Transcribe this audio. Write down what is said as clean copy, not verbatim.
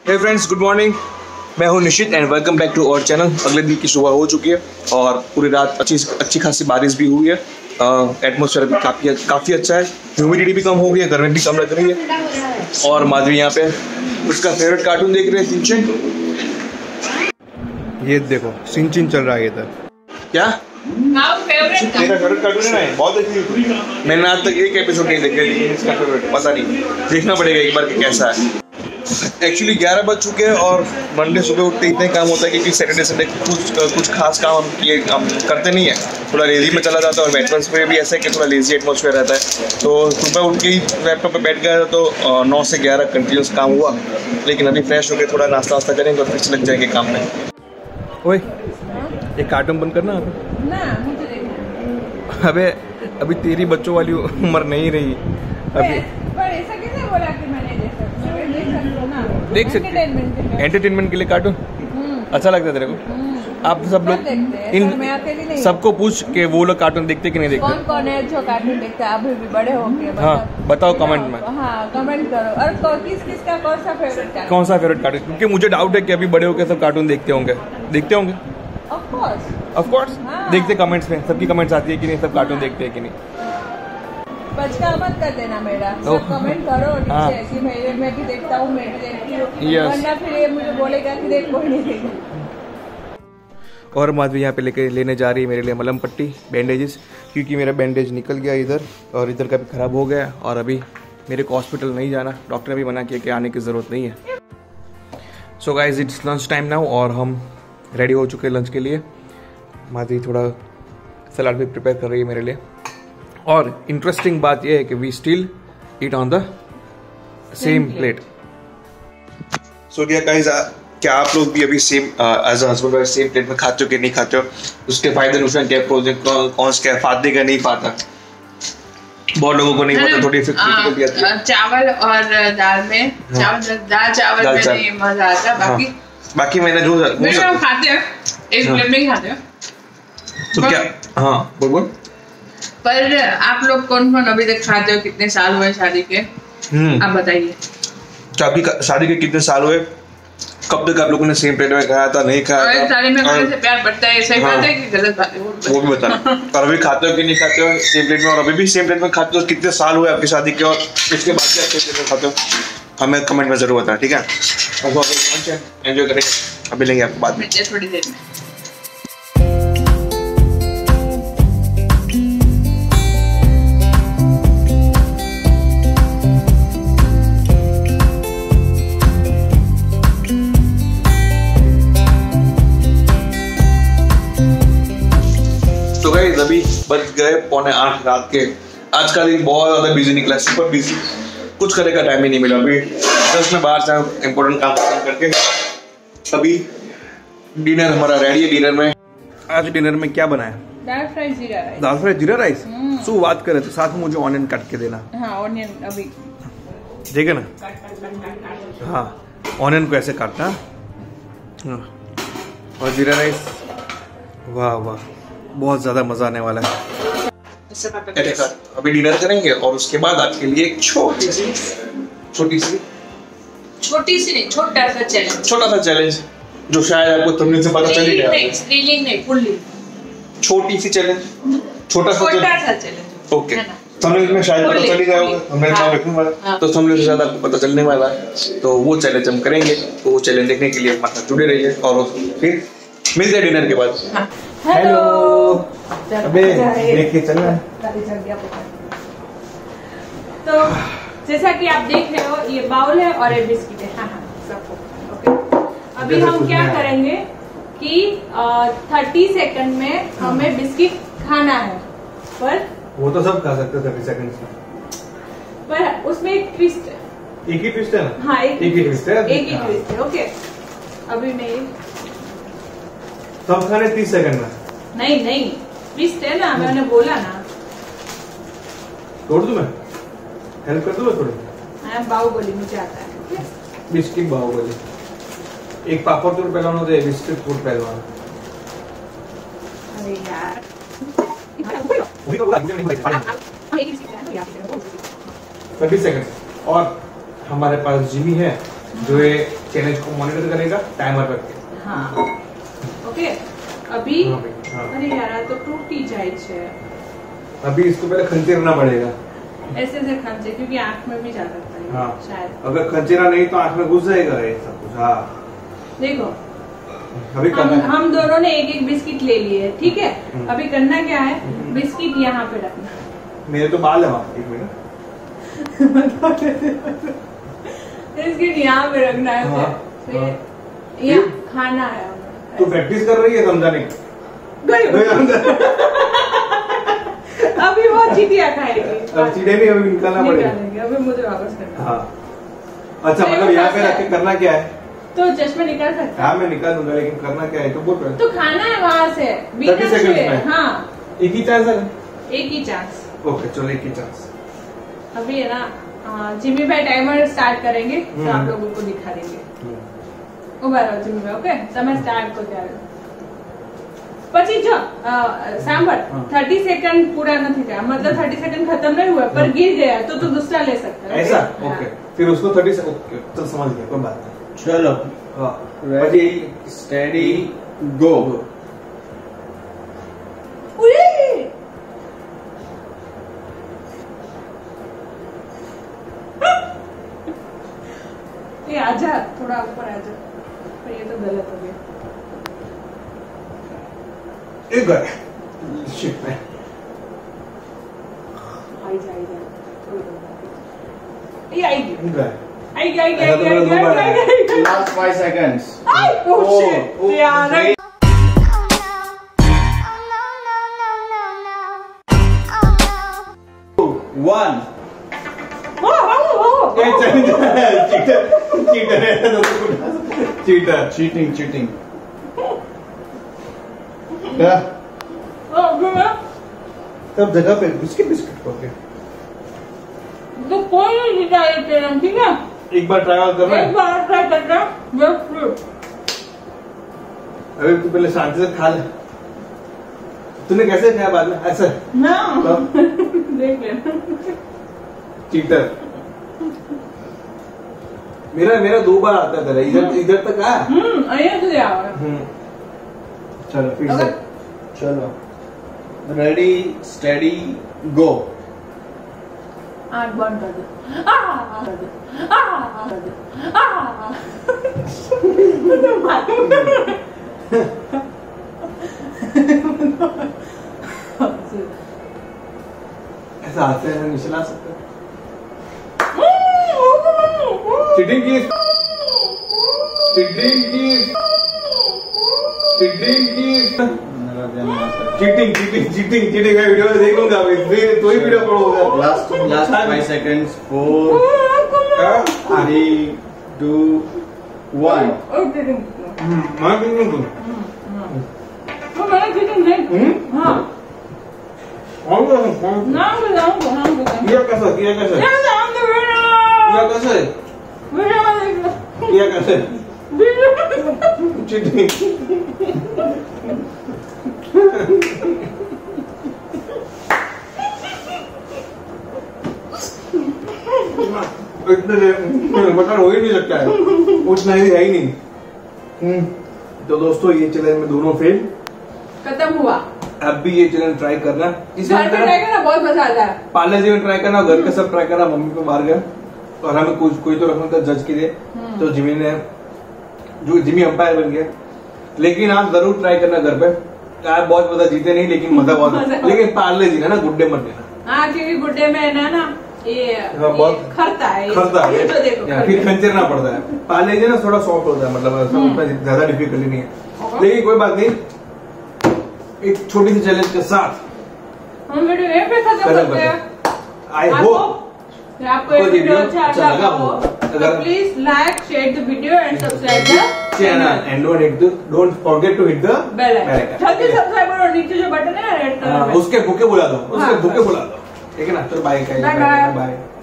हे friends, good morning. मैं हूं Nishit and welcome back to our channel. अगले दिन की सुबह हो चुकी है और पूरी रात अच्छी खासी बारिश भी हुई है। एटमॉस्फेयर भी काफ़ी अच्छा है। ह्यूमिडिटी भी कम हो गई है, गर्मी भी कम लग रही है। और माधवी यहाँ पे उसका फेवरेट कार्टून देख रहे हैं, सिंचन। ये देखो सिंचन चल रहा है इधर। क्या मेरा फेवरेट कार्टून है ना, बहुत अच्छी। मैंने आज तक एक एपिसोड नहीं देखा, लेकिन इसका फेवरेट पता नहीं, देखना पड़ेगा एक बार कि कैसा है। एक्चुअली 11 बज चुके हैं और मंडे सुबह उठते इतने काम होता है क्योंकि सैटरडे संडे कुछ खास काम हम करते नहीं है। थोड़ा लेजी में चला जाता है और एटमॉस्फेयर भी ऐसा है कि थोड़ा लेजी एटमॉस्फेयर रहता है। तो सुबह उठ के ही लैपटॉप पे बैठ गया तो 9 से 11 कंटिन्यूस काम हुआ। लेकिन अभी फ्रेश होकर थोड़ा नाश्ता वास्ता करेंगे और फिर से लग जाएंगे काम में। ओए, एक कार्टून बंद करना अबे अभी तेरी बच्चों वाली उम्र नहीं रही अभी। ऐसा कैसे बोला कि मैंने देख सकते एंटरटेनमेंट के लिए कार्टून अच्छा लगता है तेरे को? आप सब लोग इन सबको पूछ के वो लोग कार्टून देखते कि नहीं देखते? कौन है जो कार्टून देखता है अभी भी बड़े होंगे? हाँ बताओ कमेंट में। हाँ कमेंट करो। और किसका कौन सा फेवरेट कार्टून? क्योंकि मुझे डाउट है कि अभी बड़े होकर सब कार्टून देखते होंगे। ऑफ कोर्स देखते कमेंट्स में, सबकी कमेंट्स आती है कि नहीं सब कार्टून देखते हैं कि नहीं। बचका मत कर देना मेरा, सब कमेंट करो नीचे कि मैं भी देखता हूँ, मैं भी देखती हूँ, वरना फिर ये मुझे बोलेगा कि देख कोई नहीं देखा। और माधवी यहाँ पे लेने जा रही है मेरे लिए मलहम पट्टी, बैंडेजेस, क्योंकि मेरा बैंडेज निकल गया इधर और इधर का भी ख़राब हो गया और अभी मेरे को हॉस्पिटल नहीं जाना, डॉक्टर ने भी मना किया कि आने की ज़रूरत नहीं है। So guys it's lunch time now और हम रेडी हो चुके हैं लंच के लिए। माधवी थोड़ा सलाद भी प्रिपेयर कर रही है मेरे लिए। और इंटरेस्टिंग बात यह है कि we still eat on the same plate. So dear guys, क्या आप लोग भी अभी same as a husband wife same plate में खाते हो कि नहीं खाते हो? उसके फायदे नुकसान क्या, प्रोज कौन क्या, फायदे का नहीं पाता, बहुत लोगों को नहीं पता। थोड़ी चावल और दाल में चावल में नहीं मजा आता। बाकी मैंने जो खाते हैं एक प्लेट में ही खाते हैं तो क्या। हाँ बोल। पर आप लोग कौन अभी तक खाते हो? कितने साल हुए शादी के? आप बताइए। आपकी शादी के कितने साल हुए? कब तक आप लोगों ने सेम प्लेट में खाया था, नहीं खाया था? शादी में खाने से प्यार बढ़ता है, ऐसा ही बात है कि गलत बात है वो भी बताना। और अभी खाते हो कि नहीं खाते हो सेम प्लेट में? और अभी भी सेम प्लेट में खाते हो? कितने साल हुए आपकी शादी के और इसके बाद क्या सेम प्लेट में खाते हो? हमें कमेंट में जरूर बताना, ठीक है? एंजॉय करेंगे, अभी लेंगे आपको बाद में थोड़ी देर में। तो गाइस अभी बज गए 7:45 रात के। आज का दिन बहुत ज़्यादा बिजी निकला, सुपर बिजी, कुछ करने का टाइम ही नहीं मिला। अभी 10 में बाहर से इम्पोर्टेंट काम करके अभी डिनर हमारा रेडी है। डिनर में आज डिनर में क्या बनाया? दाल फ्राई जीरा राइस। सो बात करे तो साथ में मुझे ऑनियन काट के देना। हाँ ऑनियन अभी ठीक है ना? हाँ ऑनियन को ऐसे काटना और जीरा राइस। वाह वाह, बहुत ज्यादा मजा आने वाला है। अभी डिनर करेंगे और उसके बाद आपके लिए एक छोटा सा चैलेंज जो शायद आपको थंबनेल से पता चल ही गया। छोटी सी चैलेंज, छोटा सा चैलेंज। ओके, थंबनेल में शायद पता चल ही गया होगा, थंबनेल नाम रखने वाला तो थंबनेल से ज्यादा आपको पता चलने वाला है। तो वो चैलेंज हम करेंगे, तो वो चैलेंज देखने के लिए मतलब जुड़े रहिए और फिर मिलते हैं डिनर के बाद। हेलो, अबे देख के चल रहा है। तो जैसा कि आप देख रहे हो ये बाउल है और ये बिस्किट है। हाँ सबको ओके। अभी हम क्या करेंगे कि 30 सेकंड में हमें बिस्किट खाना है। पर वो तो सब खा सकते 30 सेकंड में, पर उसमें एक ट्विस्ट है। एक ही ट्विस्ट है ना? हाँ एक ही ट्विस्ट है। ओके अभी मैं सब खाने 30 सेकंड में? नहीं ट्विस्ट है ना, मैंने बोला ना। तोड़ दूं मैं? हेल्प कर दूं थोड़ी? हाँ बाहुबली मुझे आता है। बिस्किट बाहुबली, एक पापड़ तोड़ पहलवान होते हैं, बिस्किट फूड पहलवान। अरे यार 30 सेकंड और हमारे पास जिमी है जो ये चैलेंज को मॉनिटर करेगा टाइमर रख के। हाँ ओके अभी हाँ। अरे यार तो टूटी जाए छे। अभी इसको पहले खंचेरना पड़ेगा, ऐसे से खंचे, क्योंकि आँख में भी जा सकता है। हाँ शायद अगर खंचेरा नहीं तो आँख में घुस जाएगा ये सब कुछ। हाँ देखो अभी हम दोनों ने एक एक बिस्किट ले लिए, ठीक है। अभी करना क्या है, बिस्किट यहाँ पे रखना। मेरे तो बाल है वहाँ, एक मिनट। बिस्किट यहाँ पे रखना है। हाँ, फिर हाँ। यहाँ खाना है। तू प्रैक्टिस कर रही है समझाने की? अभी वो चीटियाँ खाएगी। अब चीटे नहीं, अभी निकालना पड़ेगा। अभी मुझे वापस करना। हाँ अच्छा, मतलब यहाँ पे रख के करना क्या है? तो चश्मा निकाल सकता है। हाँ मैं निकाल दूंगा, लेकिन करना क्या है तो बोल रहे। तो खाना है वहाँ से 30 सेकंड में। हाँ एक ही चांस है। एक ही चांस। ओके चलो एक ही चांस। अभी है ना जिम्मी भाई टाइमर स्टार्ट करेंगे तो आप लोगों को दिखा देंगे। उभा रहो जिम्मी भाई, ओके समय स्टार्ट को ત્યારે પછી જો सांभर 30 सेकंड पूरा नहीं था, मतलब 30 सेकंड खत्म नहीं हुआ पर गिर गया तो तू दूसरा ले सकता है। ऐसा ओके, फिर उसको 30 सेकंड। ओके तो समझ गया, कोई बात नहीं। चलो रेडी स्टेडी गो। ये आजा थोड़ा ऊपर आजा, पर ये तो गलत हो गया। एक गए शिट में आई जा ये आएगी गए। आई लास्ट 5 सेकंड्स। ओह शिट यार। One cheater cheating cheating. तब जगह पे बिस्किट बिस्किट ओके। तो कोई नहीं जीता ये चैलेंज, ठीक है। एक बार ट्राई करना है। एक बार ट्राई करना। अभी तू पहले शांति से खा ले। तूने कैसे खाया बाद में ऐसा? ना देख ले चीटर। मेरा 2 बार आता है, इधर तक आया। आया तो यार। चलो फिर से चलो रेडी स्टेडी गो। आँख बंद कर दो। ऐसा आते हैं नहीं चला सकते। चीटिंग की चीटिंग का वीडियो देख लूंगा, तो ही वीडियो पड़ोगा। Last 5 seconds. 4 3 2 1। मैं क्यों दूं? मैंने चीटिंग नहीं। हाँ नाम बताऊँ किया कैसा किया कैसे किया कैसे चीटिंग। इतने बटर हो ही नहीं सकता है, उतना ही है ही नहीं। तो दोस्तों ये चैलेंज में दोनों फेल खत्म हुआ। अब भी ये चैलेंज ट्राई करना। घर पे ट्राई करना बहुत मजा आता है। पार्लर जी में ट्राई करना, घर के सब ट्राई करना। मम्मी पे मार गया और हमें कोई तो रखना था जज के लिए, तो जिमी अंपायर बन गया। लेकिन आप जरूर ट्राई करना घर पे। आप बहुत मजा जीते नहीं, लेकिन मजा बहुत। लेकिन पार्ले जी ना गुड्डे मत देना। हाँ क्योंकि गुड्डे में ना ये बहुत खरता है ये तो देखो फिर खंचरना पड़ता है। पार्ले जी ना थोड़ा सॉफ्ट होता है, मतलब ज्यादा डिफिकल्टी नहीं है। लेकिन कोई बात नहीं, एक छोटी सी चैलेंज के साथ हम वीडियो यहीं पे खत्म करते हैं। आई होप आपको ये वीडियो अच्छा लगा हो तो please like share the video and subscribe the channel and don't forget to hit the bell icon. जल्दी सब्सक्राइब करो, नीचे जो बटन है रेड कलर में उसके भूखे बुला दो, ठीक है ना। चलो बाय।